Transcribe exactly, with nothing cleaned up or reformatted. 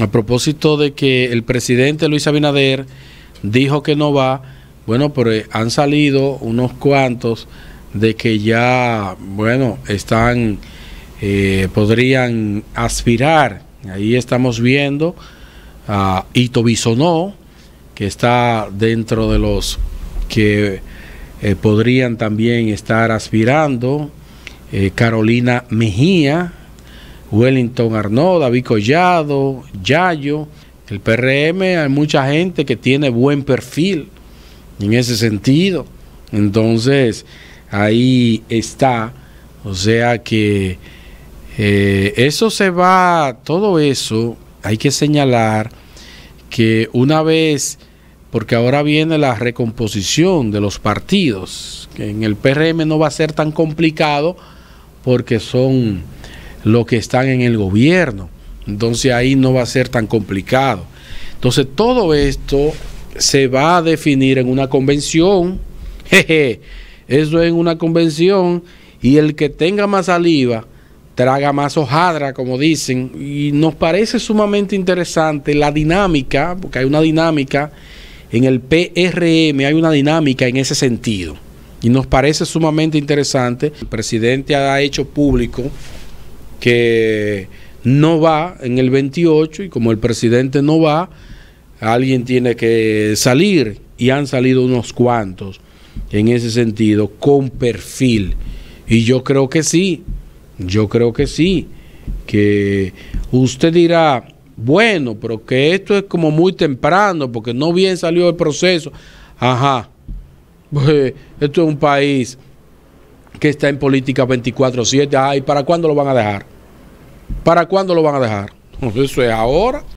a propósito de que el presidente Luis Abinader dijo que no va, bueno, pero han salido unos cuantos de que ya, bueno, están, eh, podrían aspirar. Ahí estamos viendo a Ito Bisonó, que está dentro de los que eh, podrían también estar aspirando, eh, Carolina Mejía, Wellington Arnaud, David Collado, Yayo. El P R M, hay mucha gente que tiene buen perfil en ese sentido. Entonces, ahí está. O sea que eh, eso se va, todo eso hay que señalar que una vez, porque ahora viene la recomposición de los partidos, que en el P R M no va a ser tan complicado porque son los que están en el gobierno. Entonces ahí no va a ser tan complicado. Entonces todo esto se va a definir en una convención. Jeje, eso es en una convención, y el que tenga más saliva traga más hojadra, como dicen. Y nos parece sumamente interesante la dinámica, porque hay una dinámica en el P R M, hay una dinámica en ese sentido. Y nos parece sumamente interesante. El presidente ha hecho público que no va en el veintiocho, y como el presidente no va, alguien tiene que salir, y han salido unos cuantos en ese sentido con perfil. Y yo creo que sí, yo creo que sí, que usted dirá, bueno, pero que esto es como muy temprano porque no bien salió el proceso. Ajá, pues esto es un país que está en política veinticuatro siete. Ay, ¿para cuándo lo van a dejar? ¿Para cuándo lo van a dejar? Eso es ahora.